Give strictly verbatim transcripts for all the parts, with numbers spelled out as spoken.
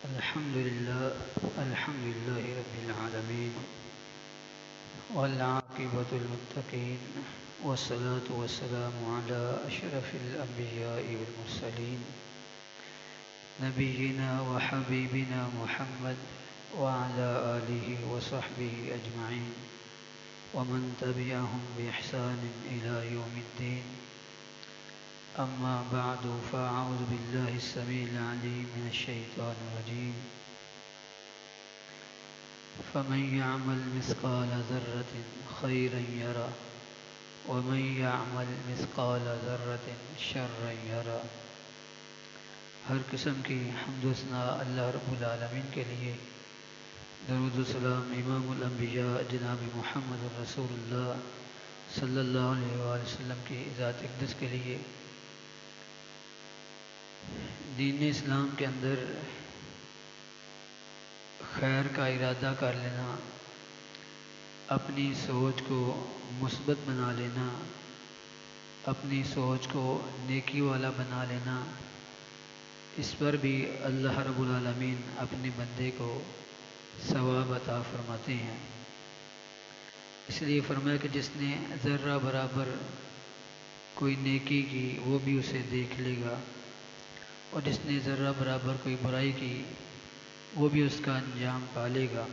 الحمد لله الحمد لله رب العالمين والعاقبة للمتقين والصلاة والسلام على أشرف الأنبياء والمرسلين نبينا وحبيبنا محمد وعلى آله وصحبه أجمعين ومن تبعهم بإحسان إلى يوم الدين. أما بعد فأعوذ بالله السميع العليم من الشيطان الرجيم. فمن يعمل مثقال ذرة خيرا يره ومن يعمل مثقال ذرة شرا يره. ہر قسم کی حمد و ثنا اللہ رب العالمین کے لیے، درود و سلام امام الانبیاء جناب محمد رسول اللہ صلی اللہ علیہ وآلہ وسلم کی ذات اقدس کے لیے. دین اسلام کے اندر خیر کا ارادہ کر لینا، اپنی سوچ کو مثبت بنا لینا، اپنی سوچ کو نیکی والا بنا لینا، اس پر بھی اللہ رب العالمین اپنے بندے کو ثواب عطا فرماتے ہیں. اس لیے فرمایا کہ جس نے ذرہ برابر کوئی نیکی کی وہ بھی اسے دیکھ لے گا، اور جس نے ذرہ برابر کوئی برائی کی وہ بھی اس کا انجام پالے گا.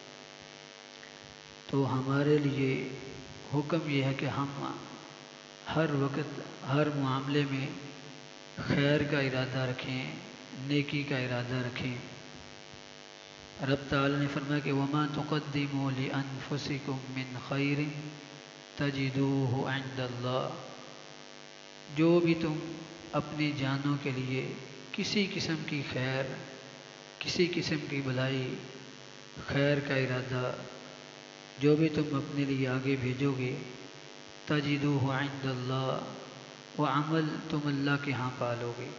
تو ہمارے لیے حکم یہ ہے کہ ہم ہر وقت ہر معاملے میں خیر کا ارادہ رکھیں، نیکی کا ارادہ رکھیں. رب تعالی نے فرمایا کہ وَمَا تُقَدِّمُوا لِأَنفُسِكُم مِّن خَيْرٍ تَجِدُوهُ عِندَ اللَّهِ. جو بھی تم اپنی جانوں کے لیے کسی قسم کی خیر، کسی قسم کی بھلائی، خیر کا ارادہ جو بھی تم اپنے لیے آگے بھیجو گے، تَجِدُوهُ عِندَ اللَّهِ، وہ عمل تم اللہ کے ہاں پالو گے.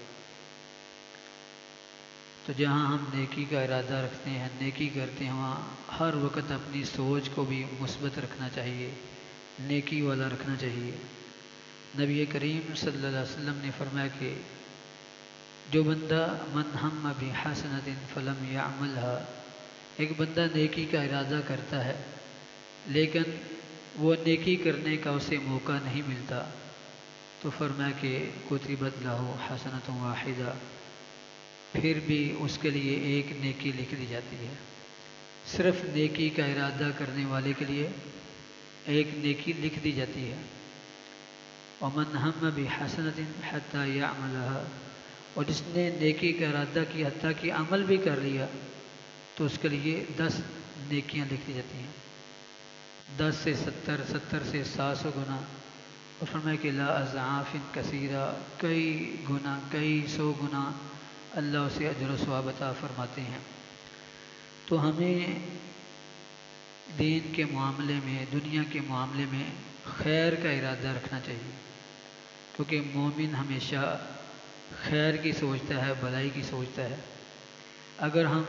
تو جہاں ہم نیکی کا ارادہ رکھتے ہیں، نیکی کرتے ہیں، وہاں ہر وقت اپنی سوچ کو بھی مثبت رکھنا چاہیے، نیکی والا رکھنا چاہیے. نبی کریم صلی اللہ علیہ وسلم نے فرمایا کہ جو بندہ من ہم بحسنۃ فلم یعملها، ایک بندہ نیکی کا ارادہ کرتا ہے لیکن وہ نیکی کرنے کا اسے موقع نہیں ملتا، تو فرمایا کہ کتبت لہ حسنۃ واحدہ، پھر بھی اس کے لیے ایک نیکی لکھ دی جاتی ہے. صرف نیکی کا ارادہ کرنے والے کے لیے ایک نیکی لکھ دی جاتی ہے. ومن ہم بحسنۃ حتی یعملها، اور جس نے نیکی کا ارادہ کی حتیٰ کہ عمل بھی کر لیا تو اس کے لیے دس نیکیاں لکھ دی جاتی ہیں، دس سے ستر، ستر سے سات سو گنا. اور فرمایا کہ لا اضعاف کثیرہ، کئی گنا، کئی سو گنا اللہ اسے اجر و ثواب عطا فرماتے ہیں. تو ہمیں دین کے معاملے میں، دنیا کے معاملے میں خیر کا ارادہ رکھنا چاہیے، کیونکہ مومن ہمیشہ خیر کی سوچتا ہے، بھلائی کی سوچتا ہے. اگر ہم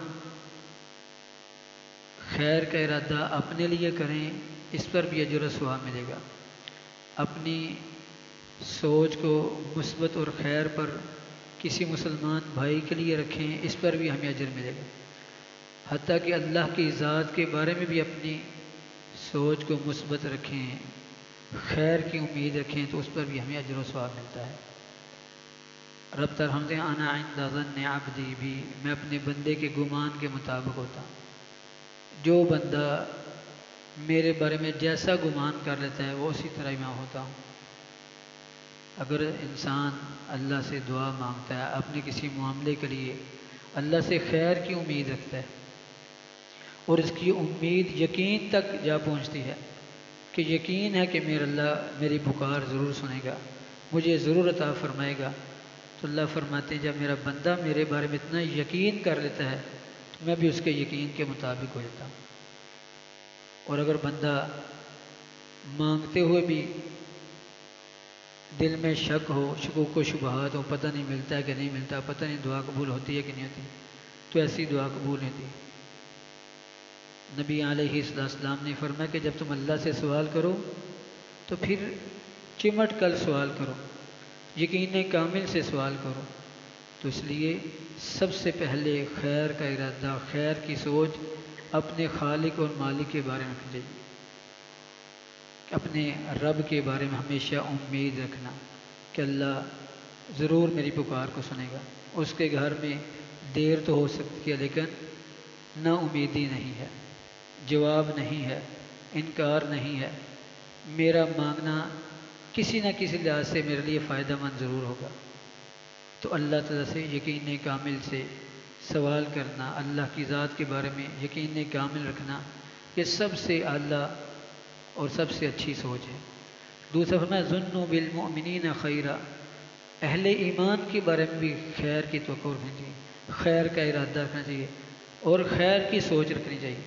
خیر کا ارادہ اپنے لیے کریں اس پر بھی اجر و ثواب ملے گا، اپنی سوچ کو مثبت اور خیر پر کسی مسلمان بھائی کے لیے رکھیں اس پر بھی ہمیں اجر ملے گا. حتیٰ کہ اللہ کی ذات کے بارے میں بھی اپنی سوچ کو مثبت رکھیں، خیر کی امید رکھیں تو اس پر بھی ہمیں اجر و ثواب ملتا ہے. رب تعالیٰ ہم سے انا عند ظن عبدی بھی، میں اپنے بندے کے گمان کے مطابق ہوتا ہوں. جو بندہ میرے بارے میں جیسا گمان کر لیتا ہے وہ اسی طرح میں ہوتا ہوں. اگر انسان اللہ سے دعا مانگتا ہے اپنے کسی معاملے کے لیے، اللہ سے خیر کی امید رکھتا ہے اور اس کی امید یقین تک جا پہنچتی ہے کہ یقین ہے کہ میرا اللہ میری پکار ضرور سنے گا، مجھے ضرور عطا فرمائے گا، تو اللہ فرماتے ہیں جب میرا بندہ میرے بارے میں اتنا یقین کر لیتا ہے تو میں بھی اس کے یقین کے مطابق ہو جاتا ہوں. اور اگر بندہ مانگتے ہوئے بھی دل میں شک ہو، شکوک و شبہات ہو، پتہ نہیں ملتا ہے کہ نہیں ملتا، پتہ نہیں دعا قبول ہوتی ہے کہ نہیں ہوتی، تو ایسی دعا قبول نہیں ہوتی. نبی علیہ السلام نے فرمایا کہ جب تم اللہ سے سوال کرو تو پھر چمٹ کر سوال کرو، یقین کامل سے سوال کرو. تو اس لیے سب سے پہلے خیر کا ارادہ، خیر کی سوچ اپنے خالق اور مالک کے بارے میں رکھنی چاہیے، اپنے رب کے بارے میں ہمیشہ امید رکھنا کہ اللہ ضرور میری پکار کو سنے گا۔ اس کے گھر میں دیر تو ہو سکتی ہے لیکن نا امیدی نہیں ہے، جواب نہیں ہے، انکار نہیں ہے، میرا مانگنا کسی نہ کسی لحاظ سے میرے لیے فائدہ مند ضرور ہوگا۔ تو اللہ تعالیٰ سے یقین کامل سے سوال کرنا، اللہ کی ذات کے بارے میں یقین کامل رکھنا، یہ سب سے اعلیٰ اور سب سے اچھی سوچ ہے۔ دوسرا فرمایا ظنوا بالمؤمنین خیرا، اہل ایمان کے بارے میں بھی خیر کی توقع رکھنی چاہیے، خیر کا ارادہ رکھنا چاہیے اور خیر کی سوچ رکھنی چاہیے۔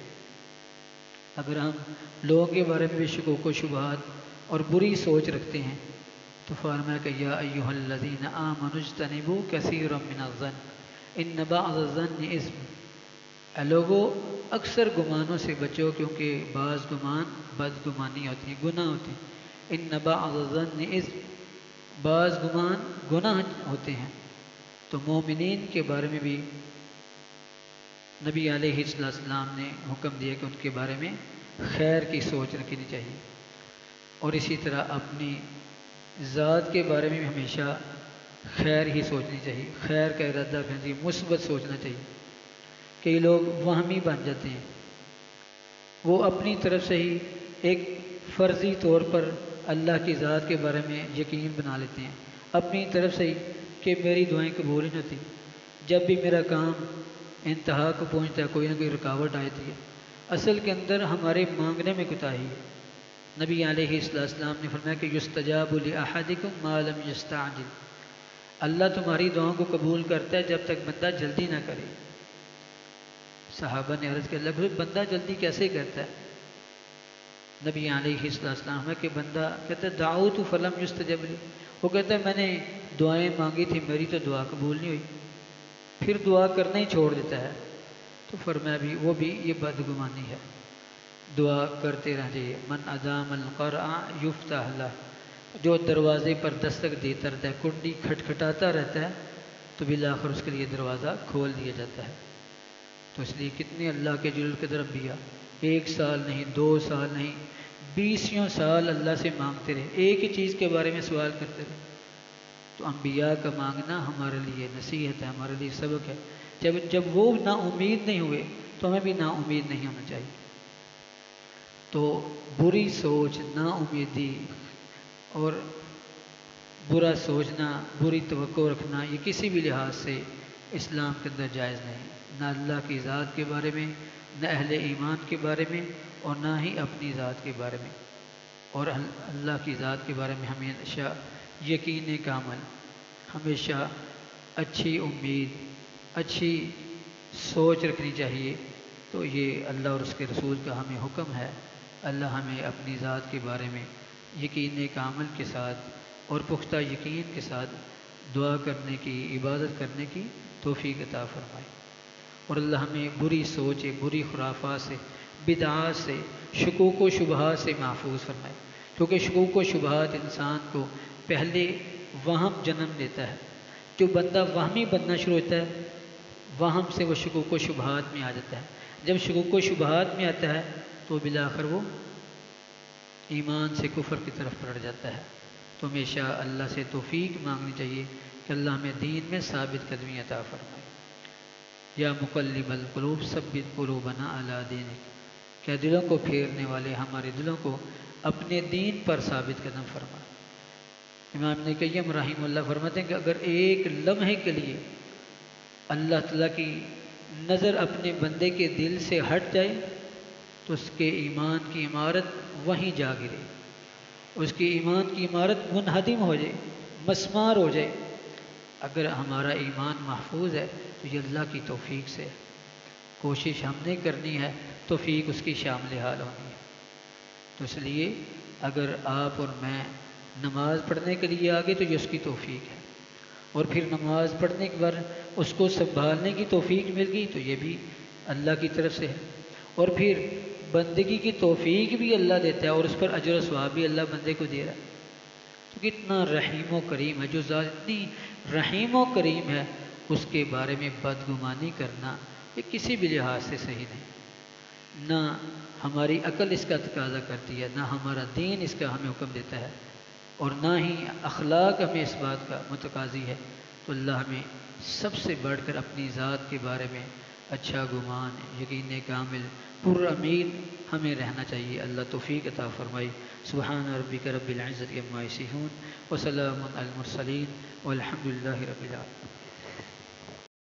اگر ہم لوگوں کے بارے میں بھی شکوک و شبہات اور بری سوچ رکھتے ہیں تو فرمایا کہ یا ایھا الذین آمنوا اجتنبوا کثیرا من الظن ان بعض الظن اثم، اے لوگو اکثر گمانوں سے بچو کیونکہ بعض گمان بدگمانی ہوتی ہیں، گناہ ہوتے ہیں۔ ان بعض الظن اثم، بعض گمان گناہ ہوتے ہیں۔ تو مومنین کے بارے میں بھی نبی علیہ السلام نے حکم دیا کہ ان کے بارے میں خیر کی سوچ رکھنی چاہیے، اور اسی طرح اپنی ذات کے بارے میں بھی ہمیشہ خیر ہی سوچنی چاہیے، خیر کا ارادہ کرنا چاہیے، مثبت سوچنا چاہیے۔ کئی لوگ وہمی بن جاتے ہیں، وہ اپنی طرف سے ہی ایک فرضی طور پر اللہ کی ذات کے بارے میں یقین بنا لیتے ہیں، اپنی طرف سے ہی کہ میری دعائیں قبول نہیں ہوتی، جب بھی میرا کام انتہا کو پہنچتا ہے کوئی نہ کوئی رکاوٹ آتی ہے۔ اصل کے اندر ہمارے مانگنے میں کوتاہی ہے۔ نبی علیہ السلام نے فرمایا کہ یستجاب لأحدکم ما لم یستعجل، اللہ تمہاری دعاؤں کو قبول کرتا ہے جب تک بندہ جلدی نہ کرے۔ صحابہ نے عرض کیا اللہ بندہ جلدی کیسے کرتا ہے؟ نبی علیہ السلام ہے کہ بندہ کہتا ہے دعوت فلم یستجب لی، وہ کہتا ہے میں نے دعائیں مانگی تھی میری تو دعا قبول نہیں ہوئی، پھر دعا کرنا ہی چھوڑ دیتا ہے۔ تو فرمایا بھی وہ بھی یہ بدگمانی ہے، دعا کرتے رہ جائیے۔ من ادام القرع یفتح لہ، جو دروازے پر دستک دیتا رہتا ہے، کنڈی کھٹکھٹاتا رہتا ہے تو بالآخر اس کے لیے دروازہ کھول دیا جاتا ہے۔ تو اس لیے کتنے اللہ کے جلال قدر انبیاء ایک سال نہیں، دو سال نہیں، بیسیوں سال اللہ سے مانگتے رہے، ایک ہی چیز کے بارے میں سوال کرتے رہے۔ تو انبیاء کا مانگنا ہمارے لیے نصیحت ہے، ہمارے لیے سبق ہے۔ جب جب وہ نا امید نہیں ہوئے تو ہمیں بھی نا امید نہیں ہونا چاہیے۔ تو بری سوچ، نا امیدی اور برا سوچنا، بری توقع رکھنا، یہ کسی بھی لحاظ سے اسلام کے اندر جائز نہیں، نہ اللہ کی ذات کے بارے میں، نہ اہل ایمان کے بارے میں، اور نہ ہی اپنی ذات کے بارے میں۔ اور اللہ کی ذات کے بارے میں ہمیشہ یقین کامل، ہمیشہ اچھی امید، اچھی سوچ رکھنی چاہیے۔ تو یہ اللہ اور اس کے رسول کا ہمیں حکم ہے۔ اللہ ہمیں اپنی ذات کے بارے میں یقین کامل کے ساتھ اور پختہ یقین کے ساتھ دعا کرنے کی، عبادت کرنے کی توفیق عطا فرمائے، اور اللہ ہمیں بری سوچ، بری خرافات سے، بدعات سے، شکوک و شبہات سے محفوظ فرمائے، کیونکہ شکوک و شبہات انسان کو پہلے وہم جنم دیتا ہے۔ جو بندہ وہمی بننا شروع ہوتا ہے وہم سے وہ شکوک و شبہات میں آ جاتا ہے، جب شکوک و شبہات میں آتا ہے تو بالآخر وہ ایمان سے کفر کی طرف پلٹ جاتا ہے۔ تو ہمیشہ اللہ سے توفیق مانگنی چاہیے کہ اللہ ہمیں دین میں ثابت قدمی عطا فرمائے۔ یا مقلب القلوب ثبت قلوبنا علی دینک، کیا دلوں کو پھیرنے والے ہمارے دلوں کو اپنے دین پر ثابت قدم فرما۔ امام ابن قیم رحمہ اللہ فرماتے ہیں کہ اگر ایک لمحے کے لیے اللہ تعالیٰ کی نظر اپنے بندے کے دل سے ہٹ جائے تو اس کے ایمان کی عمارت وہیں جا گرے، اس کی ایمان کی عمارت منہدم ہو جائے، مسمار ہو جائے۔ اگر ہمارا ایمان محفوظ ہے تو یہ اللہ کی توفیق سے ہے، کوشش ہم نے کرنی ہے، توفیق اس کی شامل حال ہونی ہے۔ تو اس لیے اگر آپ اور میں نماز پڑھنے کے لیے آگے تو یہ اس کی توفیق ہے، اور پھر نماز پڑھنے کے بعد اس کو سنبھالنے کی توفیق مل گئی تو یہ بھی اللہ کی طرف سے ہے، اور پھر بندگی کی توفیق بھی اللہ دیتا ہے اور اس پر اجر و ثواب بھی اللہ بندے کو دے رہا ہے۔ تو کتنا رحیم و کریم ہے، جو ذات اتنی رحیم و کریم ہے اس کے بارے میں بدگمانی کرنا یہ کسی بھی لحاظ سے صحیح نہیں. نہ ہماری عقل اس کا تقاضا کرتی ہے، نہ ہمارا دین اس کا ہمیں حکم دیتا ہے، اور نہ ہی اخلاق ہمیں اس بات کا متقاضی ہے. تو اللہ ہمیں سب سے بڑھ کر اپنی ذات کے بارے میں اچھا گمان، یقین کامل، پر امید ہمیں رہنا چاہیے. اللہ توفیق عطا فرمائی. سبحان ربک رب العزت عما یصفون وسلام علی المرسلین والحمد للہ رب العالمین.